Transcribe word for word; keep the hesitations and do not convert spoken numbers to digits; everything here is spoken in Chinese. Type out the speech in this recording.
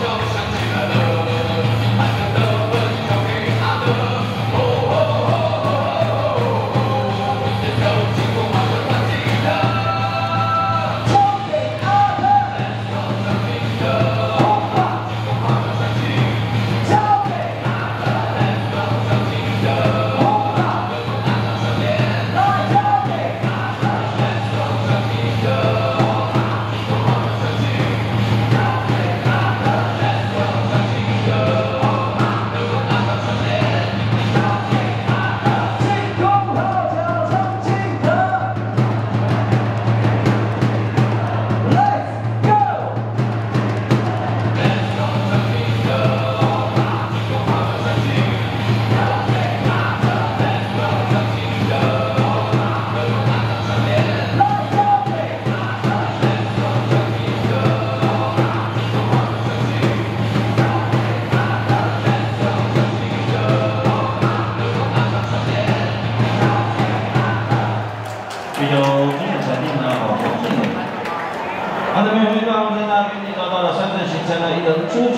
由经典裁定呢，好，中性的。好，这边有一段，我们在那边找到了三阵形成了一个出。